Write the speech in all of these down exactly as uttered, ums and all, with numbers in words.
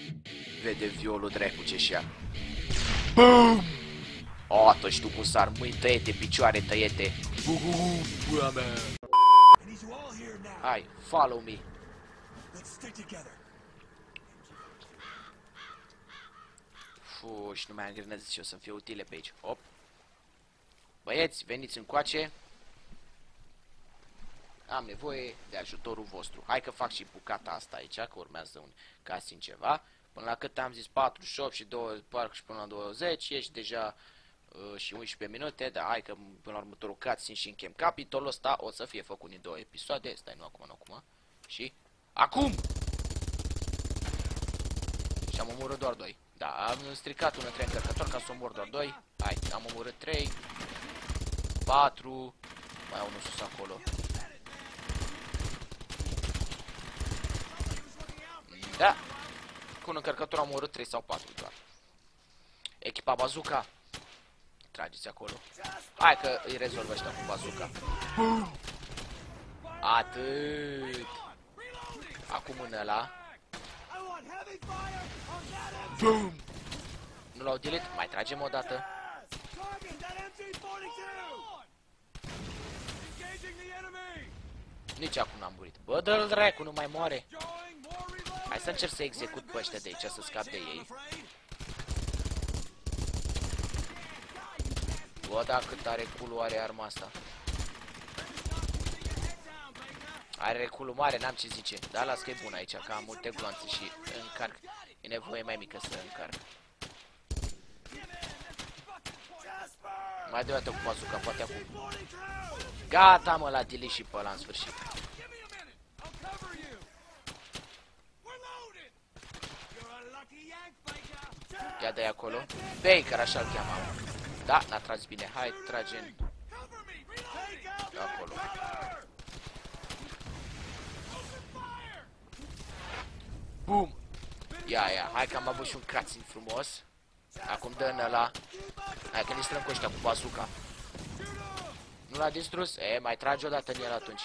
Vede violul dracu ce-și ia. Bum! O, tu știu cum sar, mâini tăiete, picioare tăiete. Bua mea. Hai, follow me. Fu, și nu mai am grenade și o să-mi fie utile pe aici. Hop. Băieți, veniți încoace. Am nevoie de ajutorul vostru. Hai că fac și bucata asta aici, că urmează un casting ceva. Până la cât am zis patruzeci și opt și douăzeci, parcă și până la douăzeci, ești deja uh, și unsprezece minute, dar hai că până la următorul cutscene și închem capitolul ăsta, o să fie făcut în două episoade. Stai, nu acum, nu acum. Și acum! Și am omorât doar doi. Da, am stricat unul între încărcător ca să omor doar doi. Hai, am omorât trei, patru, mai au unul sus acolo. Da, cu un încărcător am omorât trei sau patru doar. Echipa bazooka. Trageți acolo. Hai că îi rezolvă ăștia cu bazooka. Atât. Acum în ăla. Nu l-au delete? Mai tragem o dată. Nici acum n-am murit. Bă, dă-l dracu, nu mai moare. Hai să încerc să execut pe ăștia de aici, să scap de ei. Bă, da, cât are culul are arma asta. Are reculul mare, n-am ce zice. Da, las că e bun aici, că am multe gloanțe și încarc. E nevoie mai mică să încarc. Mai deodată cu bazooka, poate acum. Gata, mă, la delete și pe ăla în sfârșit. Ia dă-i acolo. Baker, așa-l cheamă. Da, n-a tras bine. Hai, trage acolo. Bum! Ia, ia, hai că am avut și un cutscene frumos. Acum dă în ăla. Hai că ne strâng cu ăștia cu bazooka. Nu l-a distrus? E, mai trage o dată în el atunci.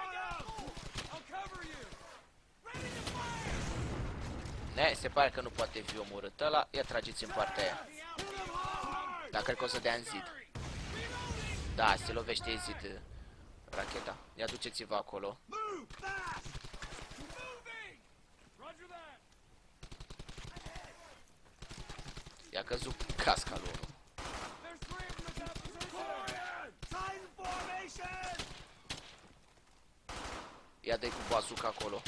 Ne, se pare că nu poate fi omorât ăla. Ia trageți în partea aia. Dar cred că o să dea în zid. Da, se lovește în zid racheta. Ia duceți-vă acolo. I-a căzut casca lui unul. Ia dă-i cu bazooka acolo.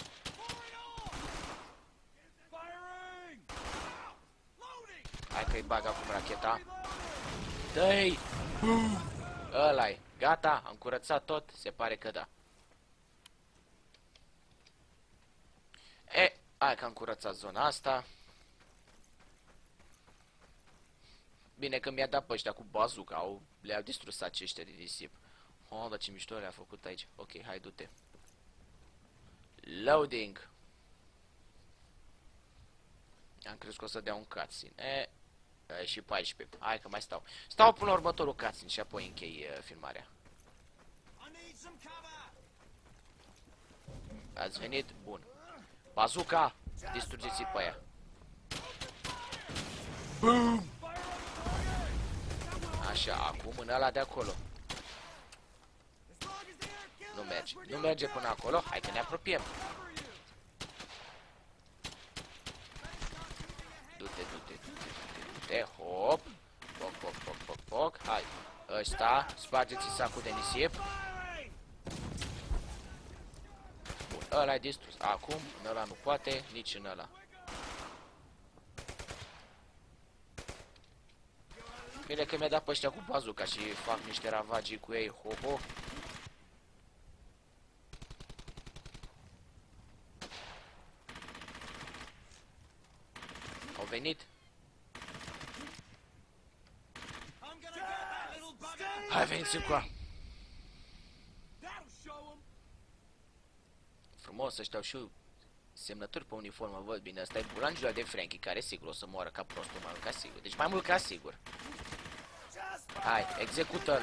Hai că-i bag acum racheta. Dă-i! Ăla-i. Gata, am curățat tot? Se pare că da. E, hai că am curățat zona asta. Bine că mi-a dat pe ăștia cu bazooka, au, le-au distrus aceștia de disip. Oh, dar ce mișto le-a făcut aici. Ok, hai, du-te. Loading. Am crezut că o să dea un cutscene. E, e, și paisprezece. Hai că mai stau. Stau până la următorul cutscene și apoi închei uh, filmarea. Ați venit? Bun. Bazooka! Distrugeți-i pe aia. Boom! Așa, acum în ăla de acolo. Nu merge. Nu merge până acolo. Hai că ne apropiem. Du-te, du-te, du-te, du-te, du-te. Hop. Poc, poc, poc, poc, poc. Hai. Ăsta. Spargeți-i sacul de nisip. Bun. Ăla e distrus. Acum, în ăla nu poate, nici în ăla. Bine că mi-a dat pe ăștia cu bazooka și fac niște ravagii cu ei. Ho-ho. Au venit. Hai, veniți încoa. Frumos, ăștia au și semnături pe uniformă, văd bine. Ăsta e bulangiul de Frankie, care sigur o să moară ca prostul, mai mult ca sigur. Deci mai mult ca sigur. Hai, execută-l.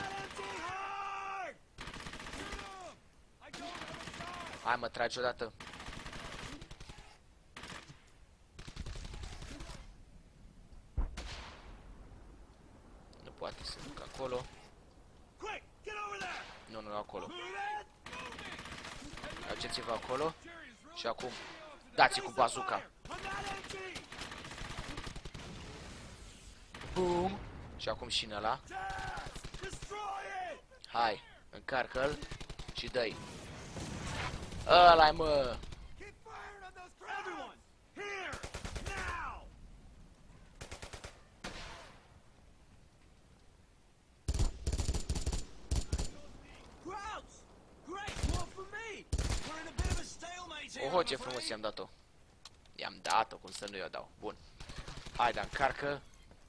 Hai, mă, tragi odată. poate să duc acolo. Nu, nu, acolo. Aduceți-vă acolo. Și acum dați cu bazuca. Boom! Și acum și în ăla. Hai, încarcă-l și dă-i. Ăla-i, mă! Oho, ce frumos i-am dat-o. I-am dat-o, cum să nu i-o dau. Bun. Hai, dar încarcă.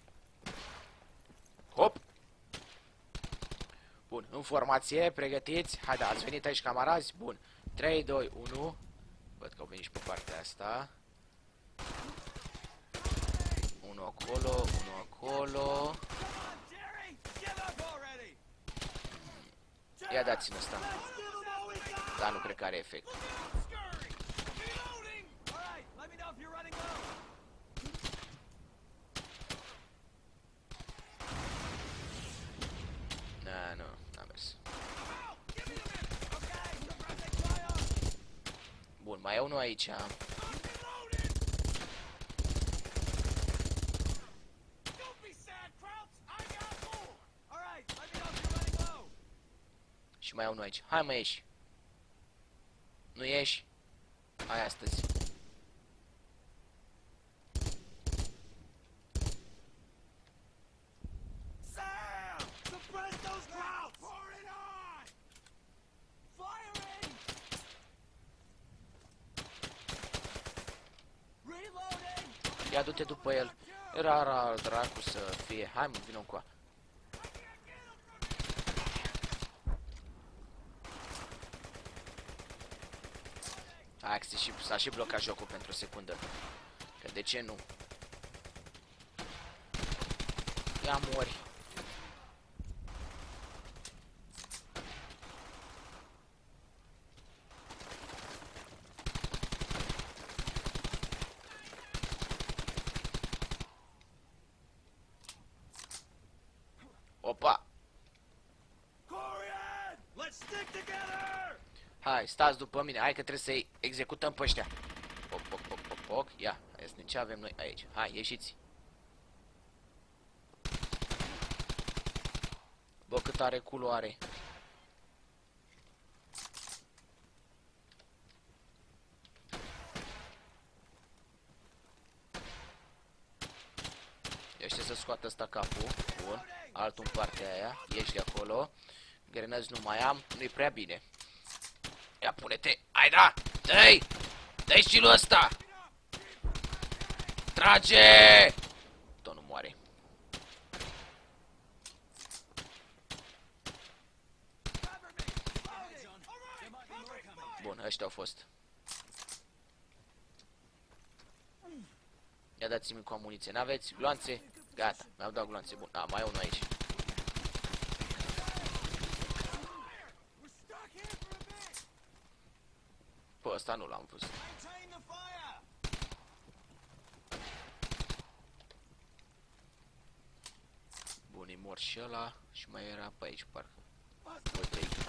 Hop! Bun, în formație, pregătiți. Hai, da, ați venit aici, camarazi? Bun. trei, doi, unu. Văd că au venit și pe partea asta. Unu acolo, unu acolo. Ia dați-mi ăsta. Dar nu cred că are efect. Na, nu, n-a mers. Bun, mai e unul aici. Și mai e unul aici. Hai, mă, ieși. Nu ieși? Hai astăzi. Ia du-te după el. Era rar dracu să fie. Hai, mă, vină încoa. Hai, s-a și blocat jocul pentru o secundă. Că de ce nu? Ia mori. Opa! Hai, stați după mine, hai că trebuie să-i executăm pe ăștia. Poc, poc, poc, poc, poc. Ia, hai să ne ce avem noi aici. Hai, ieșiți. Bă, cât are culoare. Iește să scoată ăsta capul. Bun. Altul în partea aia. Ieși de acolo. Grenăzi nu mai am. Nu-i prea bine. Ia, pune-te. Hai, da! Dă-i! Dă-i stilul ăsta! Trage! Tot nu moare. Bun, ăștia au fost. Ia dați-mi cu amuniție. N-aveți gloanțe? Gata, mi-au dat gloanțe. Bun, a, mai e unul aici. Bă, ăsta nu l-am văzut. Bun, e mort și ăla. Și mai era pe aici, parcă. Uite aici.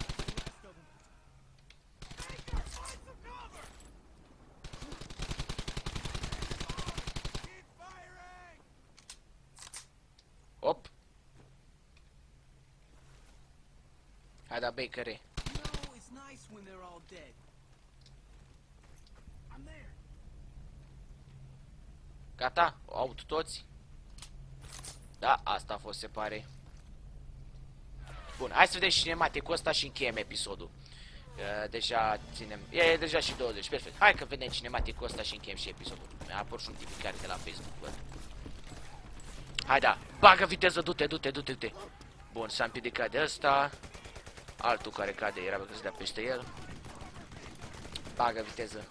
Hop! Hai da, Bakery. Gata? O au toți? Da, asta a fost, se pare. Bun, hai să vedem și cinematicul ăsta și încheiem episodul. Uh, deja ținem... E deja și douăzeci, perfect. Hai că vedem cinematicul ăsta și încheiem și episodul. Mi-a apărut și un notificare de la Facebook, văd. Hai da, bagă viteză, du-te, du-te, du-te, du-te. Bun, s-a împiedicat de ăsta. Altul care cade era că se dea peste el. Bagă viteză.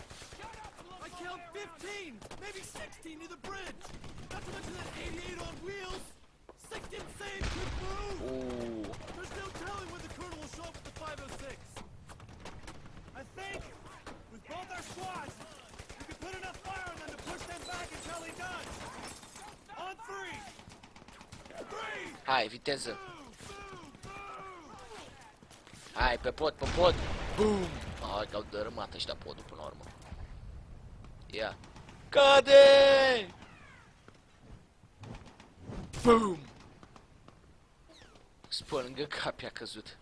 Uuu. On three! Three! Hai, viteză. Hai, pe pod, pe pod. Bum! Hai că au dărâmat ăștia podul până la urmă. Ia. Cade! Bum! Spă lângă cap i-a căzut.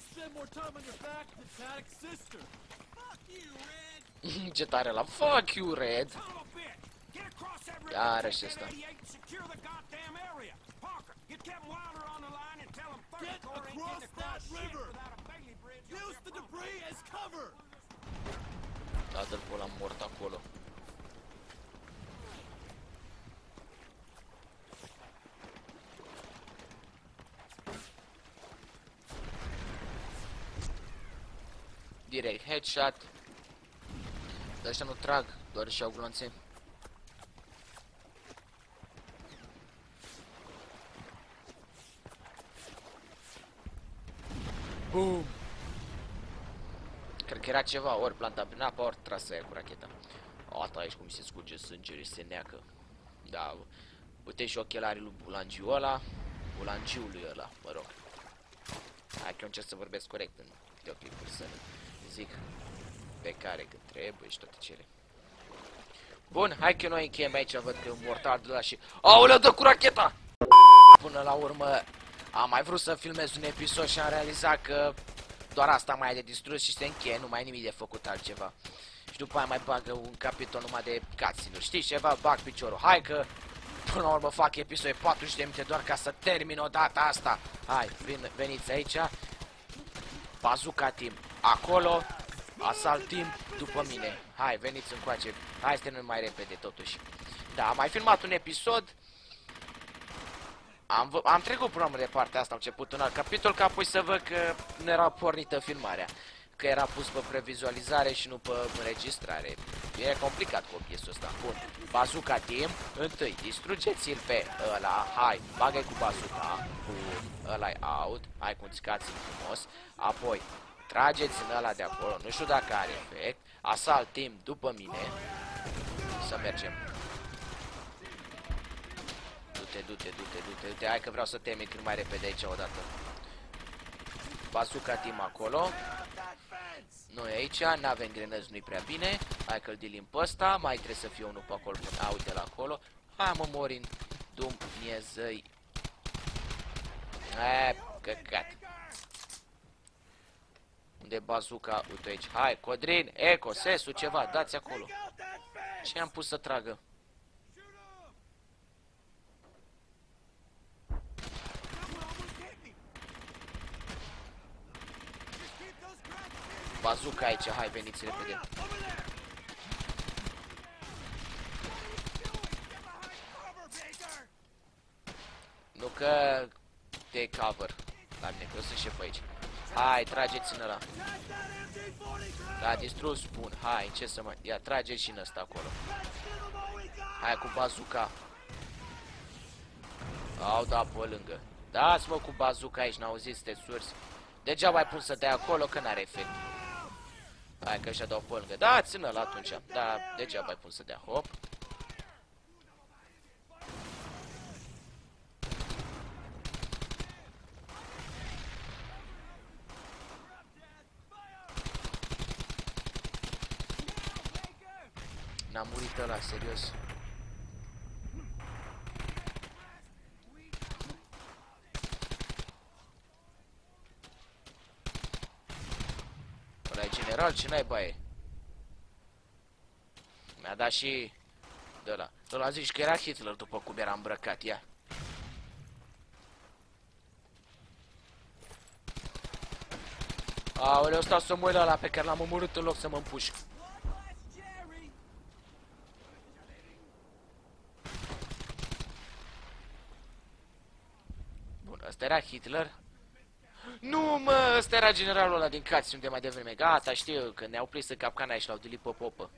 Ce tare la fuck you, Red! Iarăși ăsta. Da, dă-l pe ăla mort acolo. Direct headshot. Dar ăștia nu trag, doar și-au glonțe. Boom! Cred că era ceva, ori planta prin apă, ori trasă aia cu racheta. O, ata aici cum se scurge sângele și se neacă. Da, uite și ochelarii lui Bulangiu ăla. Bulangiului ăla, mă rog. Hai că eu încerc să vorbesc corect în videoclipuri, să zic pe care cât trebuie și toate cele. Bun, hai că noi încheiem aici, văd că e un mortar de la și... Aoleu, dă cu racheta! Până la urmă am mai vrut să filmez un episod și am realizat că doar asta mai e de distrus și se încheie, nu mai e nimic de făcut altceva. Și după aia mai bagă un capitol numai de cutscene-uri. Știți ceva? Bag piciorul. Hai că până la urmă fac episode patruzeci de minute doar ca să termin odată asta. Hai, vin, veniți aici. Bazooka team acolo. Asalt team după mine. Hai, veniți încoace. Hai să termin mai repede totuși. Da, am mai filmat un episod. Am, am trecut până de partea asta, am început un alt capitol, ca apoi să văd că nu era pornită filmarea. Că era pus pe previzualizare și nu pe înregistrare. E complicat cu obiectul ăsta. Bun, bazooka team. Întâi, distrugeți-l pe ăla. Hai, bagă-i cu bazooka. Bun, ăla-i out. Hai cu scați frumos. Apoi, trageți în ăla de acolo. Nu știu dacă are efect. Asalt team după mine. Să mergem. Du-te, du-te, du-te, du-te, du-te. Hai că vreau să termin cât mai repede aici odată. Bazooka team acolo. Noi aici, n-avem grenăzi, nu-i prea bine. Hai că-l dilim pe ăsta. Mai trebuie să fie unul pe acolo. A, uite-l acolo. Hai mă mori în Dumnezei. E, căcat. Unde bazooka? Uite aici. Hai, Codrin, Eco, Sesu, ceva. Dați acolo. Ce am pus să tragă? Bazooka aici, hai, veniți repede. Nu că te cover. La mine, că eu sunt șef aici. Hai, trageți în ăla. Da, distrus, bun, hai, ce să mai... Ia, trageți și în ăsta acolo. Hai cu bazooka. Au dat pe lângă. Dați-mă cu bazooka aici, n-auziți, sunteți surzi. Degeaba mai pun să dai acolo, că n-are efect. Hai că ăștia dau pe lângă. Da, țină-l atunci. Da, degeaba mai pun să dea. Hop. N-a murit ăla, serios. Ăla e general, ce naiba e? Mi-a dat și... de ăla. Ăla zici că era Hitler după cum era îmbrăcat, ia. Aoleu, stau să mă uit la ăla pe care l-am omorât în loc să mă împușc. Bun, ăsta era Hitler. Nu, mă, ăsta era generalul ăla din cutscene de mai devreme. Gata, știu, că ne-au prins în capcana aia și l-au dilit pe popă.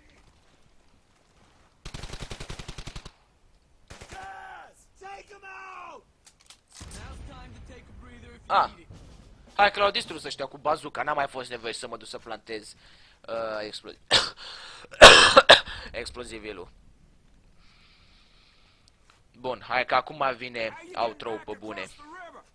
Ah, hai că l-au distrus ăștia cu bazooka, n-a mai fost nevoie să mă duc să plantez uh, exploziv. explozivilul. Bun, hai că acum vine outro pe bune.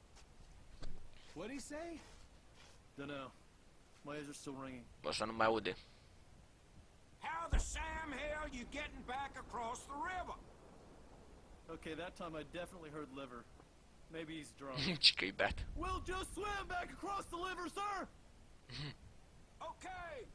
What'd he say? Dunno. My ears are still ringing. Așa nu mai aude. How the Sam hell you getting back across the river? Okay, that time I definitely heard liver. Maybe he's drunk. Ce că-i beat. We'll just swim back across the river, sir! Okay.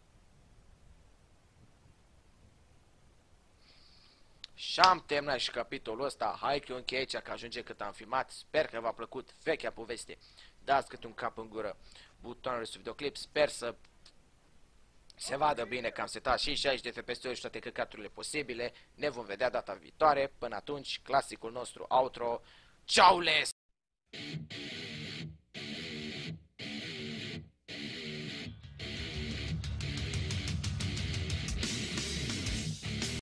Și am terminat și capitolul ăsta. Hai că eu închei aici, că ajunge cât am filmat. Sper că v-a plăcut vechea poveste. Dați câte un cap în gură butonul de videoclip. Sper să se vadă bine că am setat și șaizeci de F P S-uri și toate căcaturile posibile. Ne vom vedea data viitoare. Până atunci, clasicul nostru outro. Ciao les!